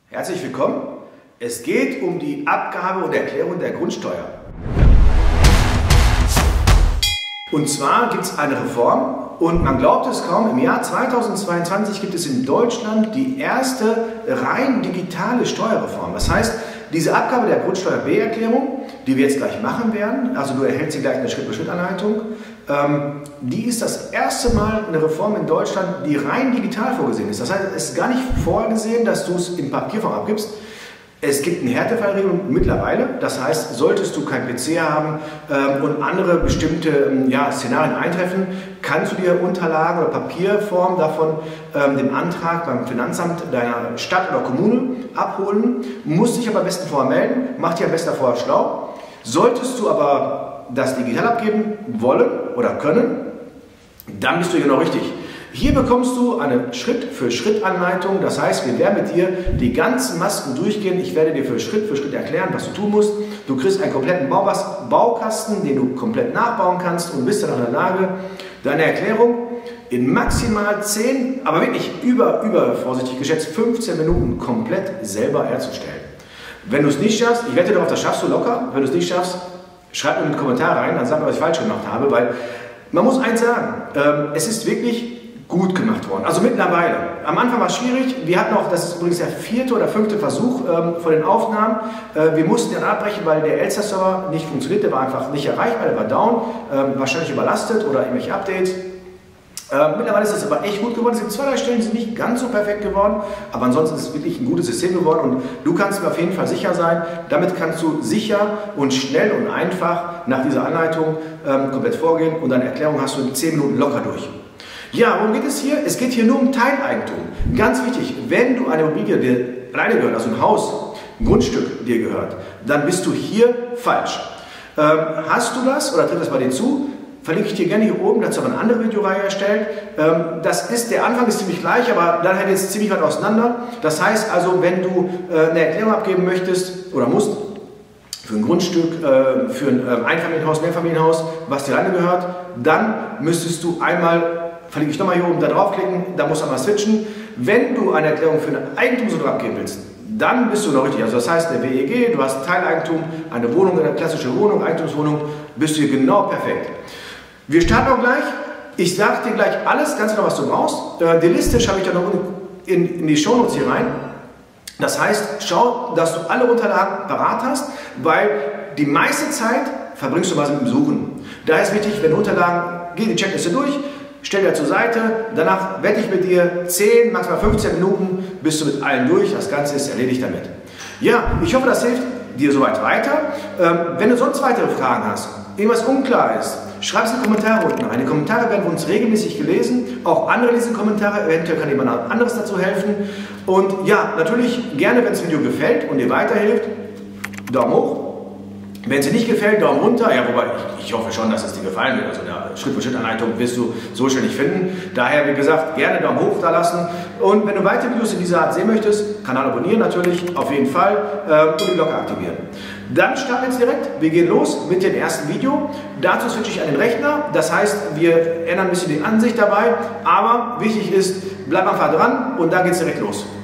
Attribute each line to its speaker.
Speaker 1: Herzlich willkommen. Es geht um die Abgabe und Erklärung der Grundsteuer. Und zwar gibt es eine Reform und man glaubt es kaum, im Jahr 2022 gibt es in Deutschland die erste rein digitale Steuerreform. Das heißt, diese Abgabe der Grundsteuer B-Erklärung, die wir jetzt gleich machen werden, also du erhältst sie gleich eine Schritt-für-Schritt-Anleitung, die ist das erste Mal eine Reform in Deutschland, die rein digital vorgesehen ist. Das heißt, es ist gar nicht vorgesehen, dass du es in Papierform abgibst. Es gibt eine Härtefallregelung mittlerweile, das heißt, solltest du kein PC haben und andere bestimmte Szenarien eintreffen, kannst du dir Unterlagen oder Papierform davon dem Antrag beim Finanzamt deiner Stadt oder Kommune abholen, musst dich aber am besten vorher melden, mach dich am besten vorher schlau. Solltest du aber das digital abgeben wollen oder können, dann bist du genau richtig. Hier bekommst du eine Schritt-für-Schritt-Anleitung, das heißt, wir werden mit dir die ganzen Masken durchgehen. Ich werde dir für Schritt erklären, was du tun musst. Du kriegst einen kompletten Baukasten, den du komplett nachbauen kannst und bist dann in der Lage, deine Erklärung in maximal 10, aber wirklich vorsichtig geschätzt 15 Minuten komplett selber herzustellen. Wenn du es nicht schaffst, ich wette darauf, das schaffst du locker. Wenn du es nicht schaffst, schreib mir einen Kommentar rein, dann sag mir, was ich falsch gemacht habe, weil man muss eins sagen, es ist wirklich gut gemacht worden. Also mittlerweile. Am Anfang war es schwierig. Wir hatten auch, das ist übrigens der 4. oder 5. Versuch von den Aufnahmen. Wir mussten dann abbrechen, weil der Elster-Server nicht funktioniert. Der war einfach nicht erreichbar, der war down, wahrscheinlich überlastet oder irgendwelche Updates. Mittlerweile ist es aber echt gut geworden. Es sind 2, 3 Stellen, die sind nicht ganz so perfekt geworden, aber ansonsten ist es wirklich ein gutes System geworden und du kannst mir auf jeden Fall sicher sein, damit kannst du sicher und schnell und einfach nach dieser Anleitung komplett vorgehen und deine Erklärung hast du in 10 Minuten locker durch. Ja, worum geht es hier? Es geht hier nur um Teileigentum. Ganz wichtig, wenn du eine Immobilie dir alleine gehört, also ein Haus, ein Grundstück dir gehört, dann bist du hier falsch. Hast du das oder tritt das bei dir zu? Verlinke ich dir gerne hier oben, dazu habe ich eine andere Videoreihe erstellt. Der Anfang ist ziemlich gleich, aber dann hält es ziemlich weit auseinander. Das heißt also, wenn du eine Erklärung abgeben möchtest oder musst, für ein Grundstück, für ein Einfamilienhaus, Mehrfamilienhaus, was dir alleine gehört, dann müsstest du einmal, verlinke ich nochmal hier oben, da draufklicken, da musst du einmal switchen. Wenn du eine Erklärung für eine Eigentumswohnung abgeben willst, dann bist du noch richtig. Also das heißt, der WEG, du hast Teileigentum, eine Wohnung, eine klassische Wohnung, Eigentumswohnung, bist du hier genau perfekt. Wir starten auch gleich. Ich sage dir gleich alles, ganz genau, was du brauchst. Die Liste schreibe ich dann noch in die Shownotes hier rein. Das heißt, schau, dass du alle Unterlagen parat hast, weil die meiste Zeit verbringst du was mit dem Suchen. Daher ist wichtig, wenn du Unterlagen, geh die Checkliste durch, stell dir zur Seite, danach wette ich mit dir 10, maximal 15 Minuten, bist du mit allen durch, das Ganze ist erledigt damit. Ja, ich hoffe, das hilft dir soweit weiter. Wenn du sonst weitere Fragen hast, irgendwas unklar ist, schreib es in die Kommentare unten rein. Die Kommentare werden von uns regelmäßig gelesen, auch andere lesen Kommentare, eventuell kann jemand anderes dazu helfen. Und ja, natürlich gerne, wenn das Video gefällt und dir weiterhilft, Daumen hoch. Wenn es dir nicht gefällt, Daumen runter. Ja, wobei, ich hoffe schon, dass es dir gefallen wird. Also eine Schritt-für-Schritt-Anleitung wirst du so schnell nicht finden. Daher, wie gesagt, gerne Daumen hoch da lassen. Und wenn du weitere Videos in dieser Art sehen möchtest, Kanal abonnieren natürlich, auf jeden Fall, und die Glocke aktivieren. Dann starten wir jetzt direkt. Wir gehen los mit dem ersten Video. Dazu switche ich an den Rechner. Das heißt, wir ändern ein bisschen die Ansicht dabei. Aber wichtig ist, bleib einfach dran und dann geht es direkt los.